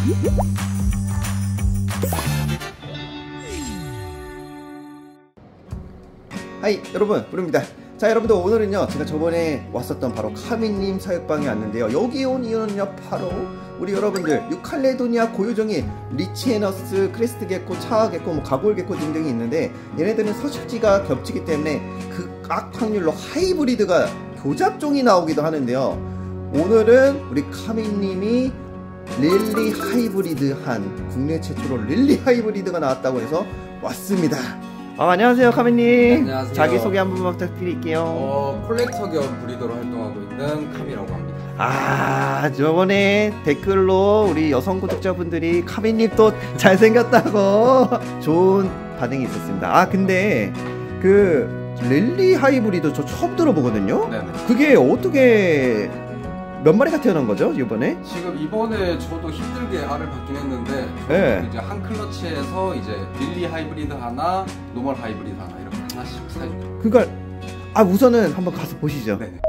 하이 여러분, 부릅니다. 자, 여러분들 오늘은요 제가 저번에 왔었던 바로 카미님 사육방에 왔는데요. 여기 온 이유는요 바로 우리 여러분들 뉴칼레도니아 고유종의 리치에너스, 크레스트 게코, 차와 게코, 뭐 가골 게코 등등이 있는데 얘네들은 서식지가 겹치기 때문에 극악 확률로 하이브리드가 교잡종이 나오기도 하는데요. 오늘은 우리 카미님이 릴리 하이브리드한, 국내 최초로 릴리 하이브리드가 나왔다고 해서 왔습니다. 안녕하세요 카미님. 안녕하세요. 자기소개 한 번만 부탁드릴게요. 콜렉터 겸 브리더로 활동하고 있는 카미라고 합니다. 저번에 댓글로 우리 여성 구독자분들이 카미님 또 잘생겼다고 좋은 반응이 있었습니다. 근데 그 릴리 하이브리드 저 처음 들어보거든요. 네네. 그게 어떻게 몇 마리가 태어난 거죠 이번에? 지금 이번에 저도 힘들게 알을 받긴 했는데 네. 이제 한 클러치에서 이제 릴리 하이브리드 하나, 노멀 하이브리드 하나 이렇게 하나씩 사요. 그러니까 우선은 한번 가서 보시죠. 네네.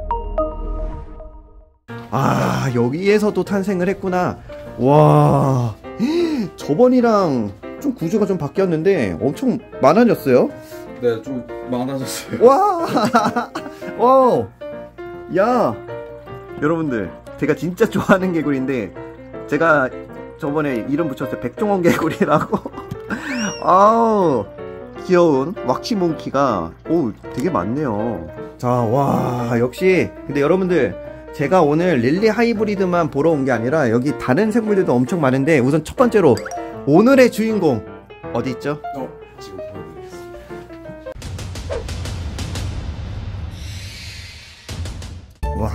여기에서도 탄생을 했구나. 와, 저번이랑 좀 구조가 좀 바뀌었는데 엄청 많아졌어요. 네, 좀 많아졌어요. 와, 와우, 야, 여러분들 제가 진짜 좋아하는 개구리인데 제가 저번에 이름 붙였어요. 백종원 개구리라고. 아우, 귀여운 왁시몽키가 되게 많네요. 자, 와, 역시. 근데 여러분들 제가 오늘 릴리 하이브리드만 보러 온 게 아니라 여기 다른 생물들도 엄청 많은데 우선 첫 번째로 오늘의 주인공 어디 있죠? 지금 보여드리겠습니다. 와,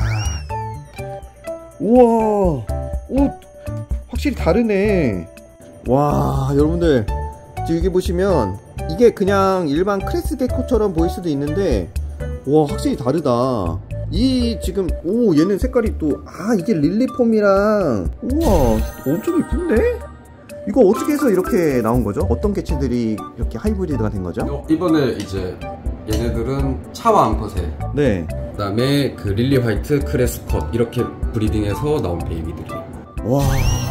우와, 확실히 다르네. 와, 여러분들 지금 여기 보시면 이게 그냥 일반 크레스 게코처럼 보일 수도 있는데 와, 확실히 다르다. 이 지금 얘는 색깔이 또 이게 릴리폼이랑 우와, 엄청 이쁜데? 이거 어떻게 해서 이렇게 나온 거죠? 어떤 개체들이 이렇게 하이브리드가 된 거죠? 이번에 이제 얘네들은 차와 암컷에 네. 그다음에 그 릴리 화이트, 크레스 컷 이렇게 브리딩해서 나온 베이비들이에요. 와,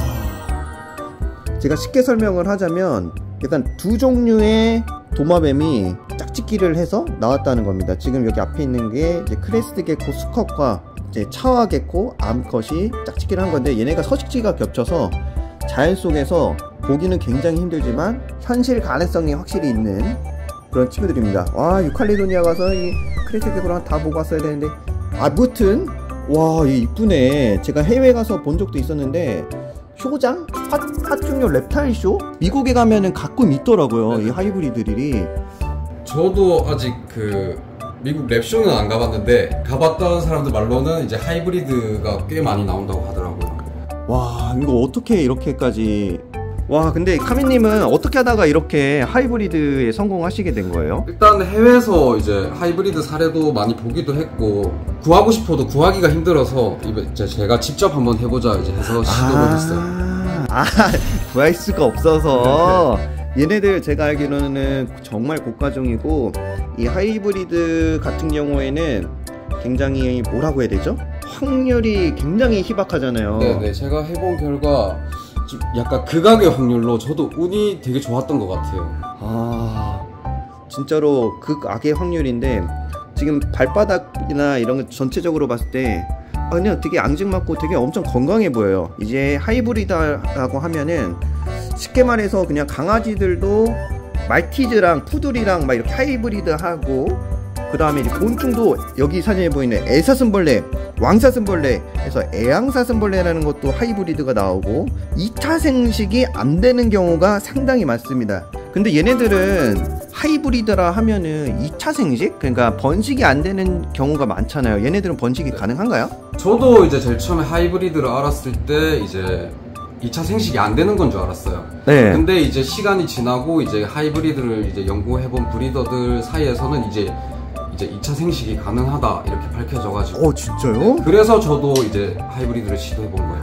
제가 쉽게 설명을 하자면 일단 두 종류의 도마뱀이 짝짓기를 해서 나왔다는 겁니다. 지금 여기 앞에 있는 게 이제 크레스트 게코 수컷과 이제 차와 게코 암컷이 짝짓기를 한 건데 얘네가 서식지가 겹쳐서 자연 속에서 보기는 굉장히 힘들지만 현실 가능성이 확실히 있는 그런 친구들입니다. 와, 유칼리도니아 가서 이 크레스트 게코랑 다 보고 왔어야 되는데 아무튼 와, 이 이쁘네. 제가 해외 가서 본 적도 있었는데 쇼장? 파충류 reptile 쇼? 미국에 가면은 가끔 있더라고요. 이 하이브리드들이. 저도 아직 그 미국 랩쇼는 안 가봤는데 가봤던 사람들 말로는 이제 하이브리드가 꽤 많이 나온다고 하더라고요. 와, 이거 어떻게 이렇게까지. 와, 근데 카미님은 어떻게 하다가 이렇게 하이브리드에 성공하시게 된 거예요? 일단 해외에서 이제 하이브리드 사례도 많이 보기도 했고 구하고 싶어도 구하기가 힘들어서 이제 제가 직접 한번 해보자 이제 해서 시도를 했어요. 구할 수가 없어서. 얘네들 제가 알기로는 정말 고가종이고 이 하이브리드 같은 경우에는 굉장히 뭐라고 해야 되죠? 확률이 굉장히 희박하잖아요. 네네, 제가 해본 결과 좀 약간 극악의 확률로 저도 운이 되게 좋았던 것 같아요. 진짜로 극악의 확률인데 지금 발바닥이나 이런 거 전체적으로 봤을 때 그냥 되게 앙증맞고 되게 엄청 건강해 보여요. 이제 하이브리드라고 하면은 쉽게 말해서 그냥 강아지들도 말티즈랑 푸들이랑 막 이렇게 하이브리드하고 그 다음에 이제 곤충도 여기 사진에 보이는 애사슴벌레, 왕사슴벌레 해서 애양사슴벌레라는 것도 하이브리드가 나오고 2차 생식이 안 되는 경우가 상당히 많습니다. 근데 얘네들은 하이브리드라 하면은 2차 생식? 그러니까 번식이 안 되는 경우가 많잖아요. 얘네들은 번식이 가능한가요? 저도 이제 제일 처음에 하이브리드를 알았을 때 이제 2차 생식이 안 되는 건 줄 알았어요. 네. 근데 이제 시간이 지나고 이제 하이브리드를 이제 연구해본 브리더들 사이에서는 이제 2차 생식이 가능하다 이렇게 밝혀져가지고. 진짜요? 그래서 저도 이제 하이브리드를 시도해본 거예요.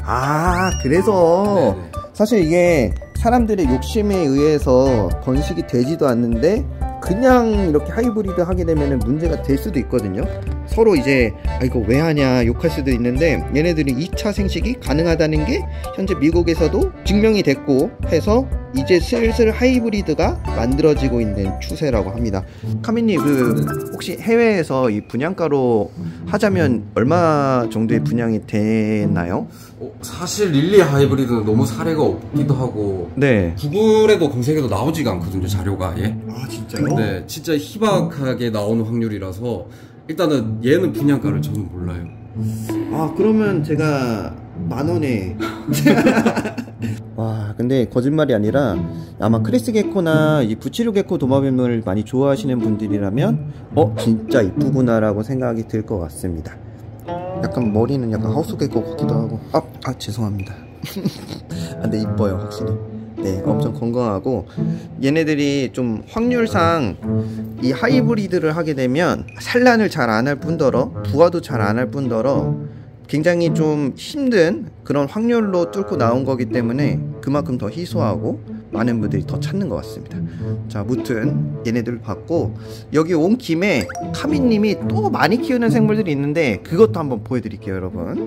그래서 네네. 사실 이게 사람들의 욕심에 의해서 번식이 되지도 않는데 그냥 이렇게 하이브리드 하게 되면은 문제가 될 수도 있거든요. 서로 이제 이거 왜 하냐 욕할 수도 있는데, 얘네들이 2차 생식이 가능하다는 게 현재 미국에서도 증명이 됐고 해서 이제 슬슬 하이브리드가 만들어지고 있는 추세라고 합니다. 카미님, 혹시 해외에서 이 분양가로 하자면 얼마 정도의 분양이 되나요? 사실 릴리 하이브리드는 너무 사례가 없기도 하고, 네. 구글에도 검색해도 나오지가 않거든요, 자료가. 예. 아, 진짜요? 네, 진짜 희박하게 나오는 확률이라서 일단은 얘는 분양가를 저는 몰라요. 그러면 제가 10,000원에 와, 근데 거짓말이 아니라 아마 크리스 게코나 이 부치류 게코 도마뱀을 많이 좋아하시는 분들이라면 진짜 이쁘구나 라고 생각이 들 것 같습니다. 약간 머리는 약간 하우스 게코 같기도 하고. 죄송합니다. 근데 이뻐요, 확실히. 네, 엄청 건강하고, 얘네들이 좀 확률상 이 하이브리드를 하게 되면 산란을 잘 안 할 뿐더러 부화도 잘 안 할 뿐더러 굉장히 좀 힘든 그런 확률로 뚫고 나온 거기 때문에 그만큼 더 희소하고 많은 분들이 더 찾는 것 같습니다. 자, 무튼 얘네들 봤고, 여기 온 김에 카미님이 또 많이 키우는 생물들이 있는데 그것도 한번 보여드릴게요, 여러분.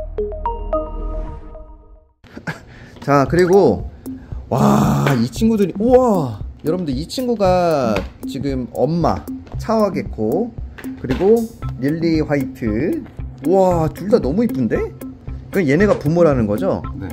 자, 그리고 와, 이 친구들이, 우와, 여러분들 이 친구가 지금 엄마 차와게코, 그리고 릴리 화이트. 우와, 둘 다 너무 이쁜데? 그럼 얘네가 부모라는 거죠? 네.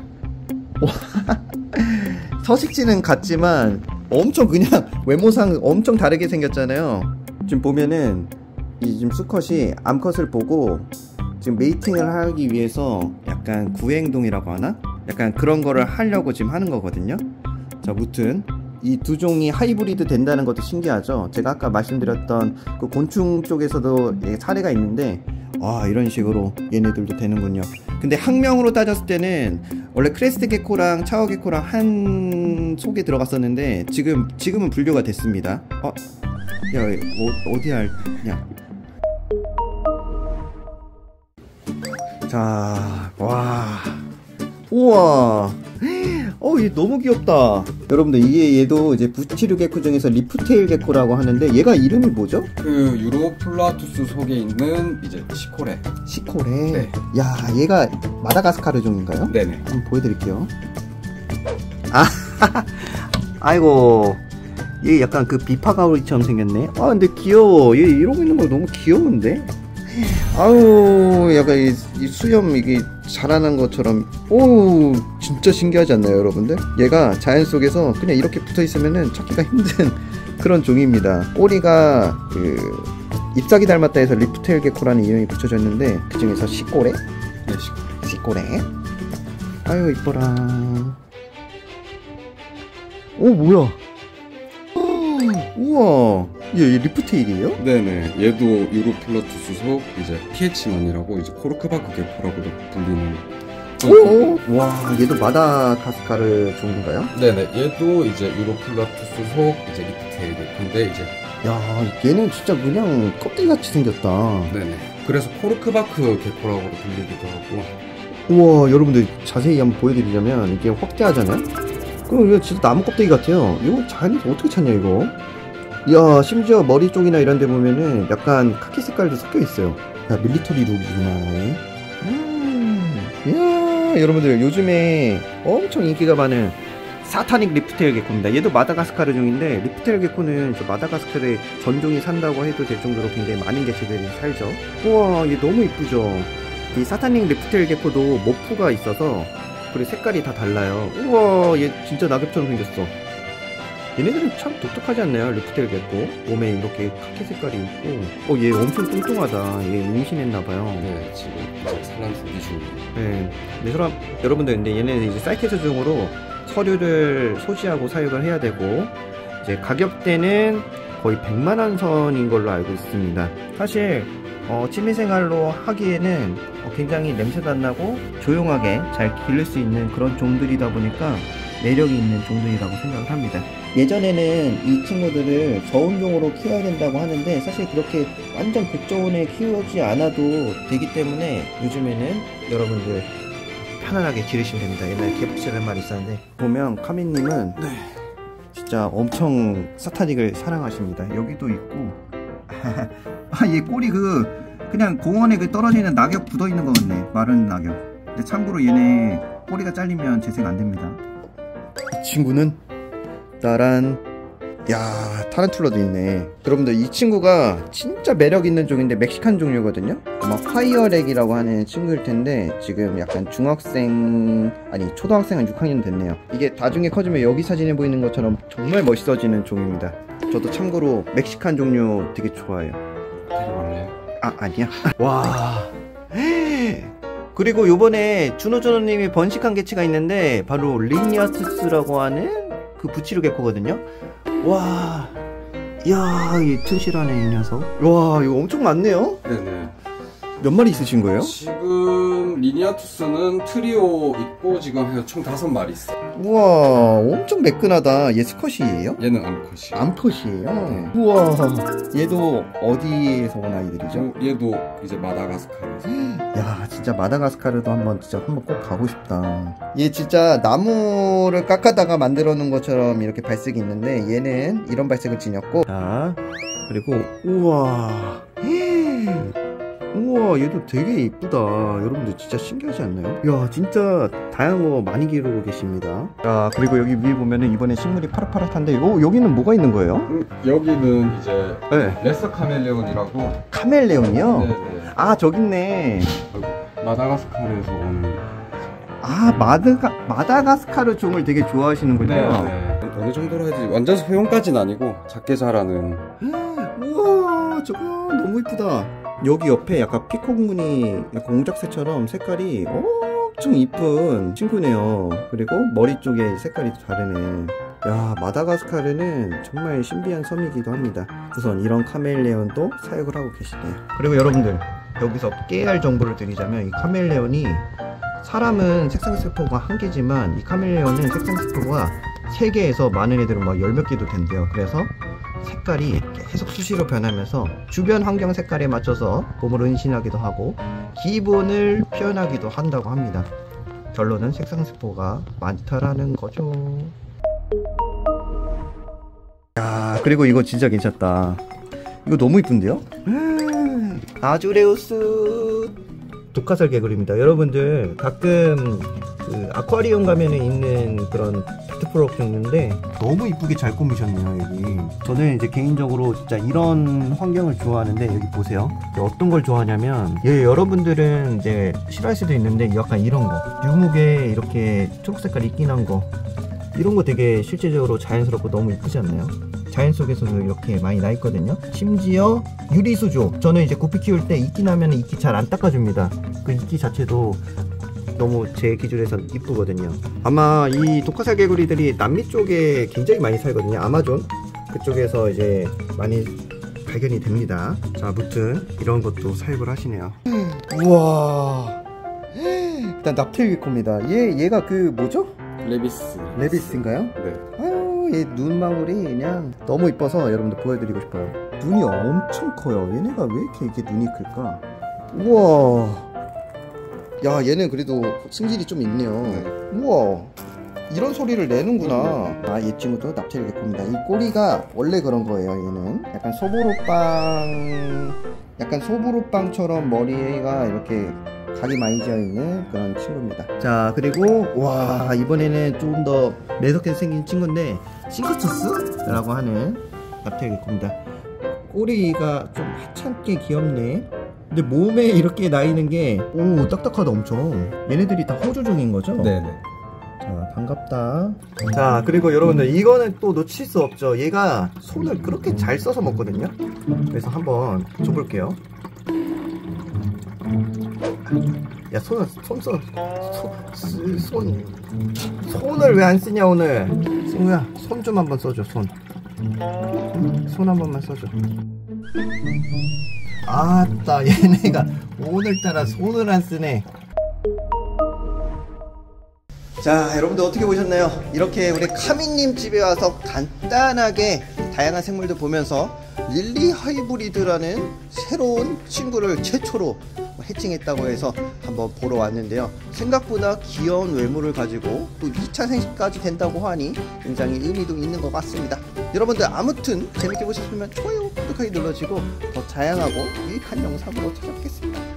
서식지는 같지만 엄청 그냥 외모상 엄청 다르게 생겼잖아요. 지금 보면은 이 지금 수컷이 암컷을 보고 지금 메이팅을 하기 위해서 약간 구행동이라고 하나? 약간 그런 거를 하려고 지금 하는 거거든요. 자, 무튼 이 두 종이 하이브리드 된다는 것도 신기하죠. 제가 아까 말씀드렸던 그 곤충 쪽에서도 사례가 있는데, 이런 식으로 얘네들도 되는군요. 근데 학명으로 따졌을 때는 원래 크레스트 게코랑 차워 게코랑 한 속에 들어갔었는데 지금은 분류가 됐습니다. 야, 어디 할냐? 자, 와, 우와, 얘 너무 귀엽다. 여러분들, 얘도 이제 부치류 게코 중에서 리프테일 게코라고 하는데, 얘가 이름이 뭐죠? 그 유로플라투스 속에 있는 이제 시코레. 시코레. 네. 야, 얘가 마다가스카르 종인가요? 네네. 한번 보여드릴게요. 아이고, 얘 약간 그 비파가오리처럼 생겼네. 근데 귀여워. 얘 이러고 있는 거 너무 귀여운데? 아우, 약간 이 수염 이게 자라난 것처럼. 오, 진짜 신기하지 않나요, 여러분들? 얘가 자연 속에서 그냥 이렇게 붙어 있으면은 찾기가 힘든 그런 종입니다. 꼬리가 그 잎사귀 닮았다 해서 리프테일 게코라는 이름이 붙여졌는데, 그 중에서 시꼬레? 네, 시꼬레. 아유, 이뻐라. 오, 뭐야? 우와, 얘 리프테일이에요? 네네. 얘도 유로플라투스 속 이제 PH만이라고 이제 코르크바크 게코라고도 불리는. 오, 와, 얘도 마다가스카르 종인가요? 네네. 얘도 이제 유로플라투스 속 이제 리프테일 게코인데 이제. 야, 얘는 진짜 그냥 껍데기같이 생겼다. 네네. 그래서 코르크바크 게코라고도 불리기도 하고. 우와, 여러분들 자세히 한번 보여드리자면 이게 확대하잖아요? 그럼 이거 진짜 나무 껍데기 같아요. 이거 자연에서 어떻게 찾냐, 이거? 이야, 심지어 머리 쪽이나 이런 데 보면은 약간 카키 색깔도 섞여 있어요. 야, 밀리터리 룩이구나. 이야, 여러분들 요즘에 엄청 인기가 많은 사타닉 리프테일 게코입니다. 얘도 마다가스카르 종인데, 리프테일 게코는 저 마다가스카르에 전종이 산다고 해도 될 정도로 굉장히 많은 개체들이 살죠. 우와, 얘 너무 이쁘죠? 이 사타닉 리프테일 게코도 모프가 있어서 그리고 색깔이 다 달라요. 우와, 얘 진짜 낙엽처럼 생겼어. 얘네들은 참 독특하지 않나요? 리프테일 게코 몸에 이렇게 카키 색깔이 있고, 얘 엄청 뚱뚱하다. 얘 임신했나봐요. 네, 지금 이제 산란 준비 중이에요. 네, 근데 여러분들, 근데 얘네는 이제 사이테스 중으로 서류를 소지하고 사육을 해야 되고, 이제 가격대는 거의 100만원 선인 걸로 알고 있습니다. 사실 취미생활로 하기에는 굉장히 냄새도 안 나고 조용하게 잘 기를 수 있는 그런 종들이다 보니까 매력이 있는 종들이라고 생각을 합니다. 예전에는 이 친구들을 저온종으로 키워야 된다고 하는데, 사실 그렇게 완전 극저온에 키우지 않아도 되기 때문에 요즘에는 여러분들 편안하게 기르시면 됩니다. 옛날에 개복치라는 말이 있었는데, 보면 카미님은 진짜 엄청 사타닉을 사랑하십니다. 여기도 있고 아, 얘 꼬리 그냥 공원에 떨어지는 낙엽 굳어있는 거 같네. 마른 낙엽. 근데 참고로 얘네 꼬리가 잘리면 재생 안됩니다. 이 친구는 따란, 야, 타란툴라도 있네. 여러분들 이 친구가 진짜 매력있는 종인데 멕시칸 종류거든요. 아마 화이어렉이라고 하는 친구일 텐데 지금 약간 중학생, 아니 초등학생 한 6학년 됐네요. 이게 나중에 커지면 여기 사진에 보이는 것처럼 정말 멋있어지는 종입니다. 저도 참고로 멕시칸 종류 되게 좋아해요. 되게 많네요. 아, 아니야. 와. 그리고 요번에 준호준호님이 번식한 개체가 있는데 바로 리니아투스라고 하는 그 부치르 개코거든요. 와, 이야, 이 튼실하네 이 녀석. 와, 이거 엄청 많네요. 네네. 몇 마리 있으신 거예요? 지금 리니아투스는 트리오 있고 지금 총 5마리 있어요. 우와, 엄청 매끈하다. 얘 스컷이에요? 얘는 암컷이요. 암컷이에요? 네. 우와, 얘도 어디에서 온 아이들이죠? 얘도 이제 마다가스카르에서. 야, 진짜 마다가스카르도 한번 꼭 가고 싶다. 얘 진짜 나무를 깎아다가 만들어 놓은 것처럼 이렇게 발색이 있는데 얘는 이런 발색을 지녔고, 자, 그리고 우와, 우와, 얘도 되게 이쁘다. 여러분들 진짜 신기하지 않나요? 야, 진짜 다양한 거 많이 기르고 계십니다. 자, 그리고 여기 위에 보면은 이번에 식물이 파릇파릇한데 여기는 뭐가 있는 거예요? 여기는 이제 네. 레서 카멜레온이라고. 카멜레온이요? 네네. 아, 저기 있네. 마다가스카르에서 온. 아, 마다가스카르 종을 되게 좋아하시는군요. 네. 어느 정도로 해야지 완전 소형까지는 아니고 작게 자라는. 우와, 저거 너무 이쁘다. 여기 옆에 약간 피콕 무늬, 약간 옹작새처럼 색깔이 엄청 이쁜 친구네요. 그리고 머리 쪽에 색깔이 다르네. 야, 마다가스카르는 정말 신비한 섬이기도 합니다. 우선 이런 카멜레온도 사육을 하고 계시네요. 그리고 여러분들, 여기서 깨알 정보를 드리자면 이 카멜레온이, 사람은 색상세포가 1개지만 이 카멜레온은 색상세포가 3개에서 많은 애들은 막 10몇 개도 된대요. 그래서 색깔이 계속 수시로 변하면서 주변 환경 색깔에 맞춰서 몸을 은신하기도 하고 기분을 표현하기도 한다고 합니다. 결론은 색상세포가 많다라는 거죠. 야, 그리고 이거 진짜 괜찮다. 이거 너무 이쁜데요? 아주레우스 독화살 개구리입니다. 여러분들 가끔 그 아쿠아리움 가면은 있는 그런 페트프로그 종류인데 너무 이쁘게 잘 꾸미셨네요. 여기 저는 이제 개인적으로 진짜 이런 환경을 좋아하는데, 여기 보세요. 어떤 걸 좋아하냐면, 여러분들은 이제 싫어할 수도 있는데 약간 이런 거 유목에 이렇게 초록색깔 있긴 한 거, 이런 거 되게 실제적으로 자연스럽고 너무 이쁘지 않나요? 자연 속에서도 이렇게 많이 나 있거든요. 심지어 유리수조, 저는 이제 구피 키울 때 이끼 나면 이끼 잘 안 닦아줍니다. 그 이끼 자체도 너무 제 기준에선 이쁘거든요. 아마 이 독화살 개구리들이 남미 쪽에 굉장히 많이 살거든요. 아마존 그쪽에서 이제 많이 발견이 됩니다. 자, 아무튼 이런 것도 사육을 하시네요. 우와, 일단 납틀기코입니다. 얘가 그 뭐죠? 레비스인가요? 네. 아유, 얘 눈망울이 그냥 너무 이뻐서 여러분들 보여드리고 싶어요. 눈이 엄청 커요. 얘네가 왜 이렇게 눈이 클까? 우와, 야, 얘는 그래도 승질이 좀 있네요. 우와, 이런 소리를 내는구나. 아, 얘 친구도 납치를개코입니다. 이 꼬리가 원래 그런 거예요. 얘는 약간 소보루빵처럼 머리가 이렇게 각이 많이 지어있는 그런 친구입니다. 자, 그리고 와, 이번에는 조금 더 매섭게 생긴 친구인데 싱크투스라고 하는 납치를개코입니다. 꼬리가 좀 하찮게 귀엽네. 근데 몸에 이렇게 나 있는 게, 오, 딱딱하다 엄청. 얘네들이 다 호주종인 거죠? 네네. 자, 반갑다. 자, 그리고 여러분들 이거는 또 놓칠 수 없죠. 얘가 손을 그렇게 잘 써서 먹거든요. 그래서 한번 줘볼게요. 야, 손을 왜 안 쓰냐 오늘. 친구야, 손 좀 한번 써줘. 손 한 번만 써줘. 아따, 얘네가 오늘따라 손을 안 쓰네. 자, 여러분들 어떻게 보셨나요? 이렇게 우리 카미님 집에 와서 간단하게 다양한 생물들 보면서 릴리 하이브리드라는 새로운 친구를 최초로 해칭했다고 해서 한번 보러 왔는데요. 생각보다 귀여운 외모를 가지고 또 2차 생식까지 된다고 하니 굉장히 의미도 있는 것 같습니다. 여러분들 아무튼 재밌게 보셨으면 좋아요, 구독하기 눌러주고 더 다양하고 유익한 영상으로 찾아뵙겠습니다.